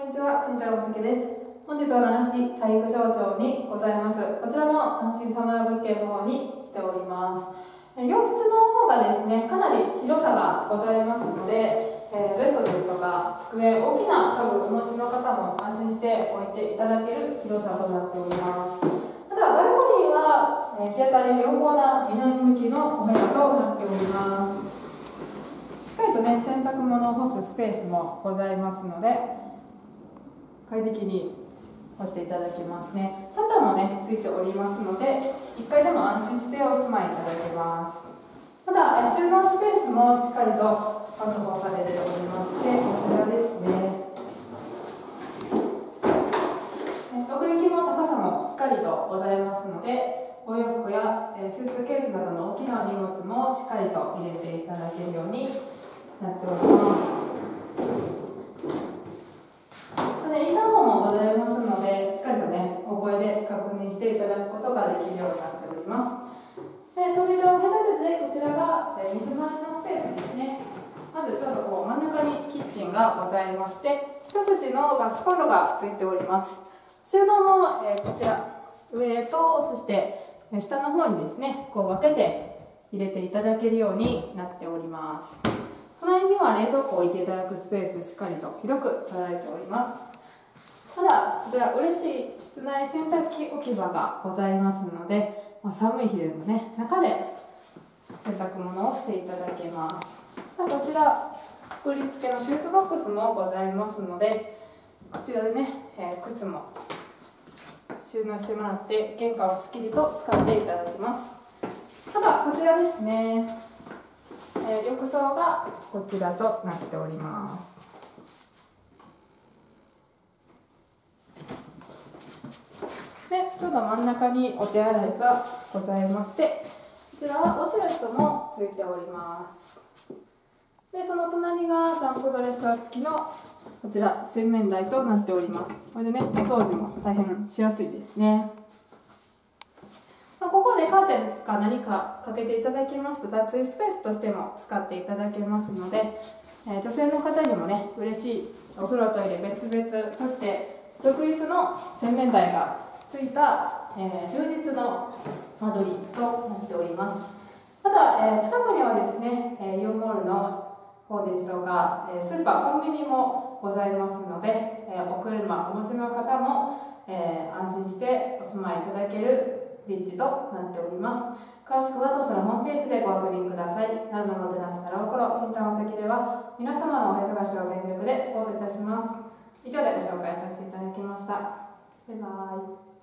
んにちは、新太郎介です。本日は奈良市佐伯町長にございます。こちらの単身サマー物件の方に来ております。洋室の方がですね、かなり広さがございますので、ベッドですとか机、大きな家具お持ちの方も安心して置いていただける広さとなっております。ただ、バルコニーは日当たり良好な南向きのお部屋となっております。しっかりとね、洗濯物を干すスペースもございますので、快適に干していただけますね。シャッターもね、ついておりますので、1階でも安心してお住まいいただけます。また、収納スペースもしっかりと確保されておりまして、こちらですね。奥行きも高さもしっかりとございますので、お洋服やスーツケースなどの大きな荷物もしっかりと入れていただけるようになっております。インターホンもございますので、しっかりとね、お声で確認していただくことができるようになっております。で、扉を隔てて、こちらが水回りのスペースですね。まずちょっとこう真ん中にキッチンがございまして、一口のガスコンロがついております。収納もこちら、上とそして下の方にですね、こう分けて入れていただけるようになっております。隣には冷蔵庫を置いていただくスペース、しっかりと広く取られております。ただ、こちら嬉しい室内洗濯機置き場がございますので、寒い日でもね、中で洗濯物をしていただけます。こちら、作り付けのシューズボックスもございますので、こちらでね、靴も収納してもらって、玄関をすっきりと使っていただきます。ただ、こちらですね、浴槽がこちらとなっております。で、ちょうど真ん中にお手洗いがございまして、こちらはウォシュレットもついております。で、その隣がシャンプードレッサー付きのこちら洗面台となっております。これでね、お掃除も大変しやすいですね。ここでカーテンか何かかけていただきますと、脱衣スペースとしても使っていただけますので、女性の方にもね、嬉しいお風呂トイレ別々、そして独立の洗面台がついた、充実の間取りとなっております。ただ、近くにはですね、イオンモールの方ですとか、スーパー、コンビニもございますので、お車お持ちの方も、安心してお住まいいただける立地となっております。詳しくは当社のホームページでご確認ください。奈良のもてなし奈良おころ新太郎関では、皆様のお部屋探しを全力でサポートいたします。以上でご紹介させていただきました。バイバイ。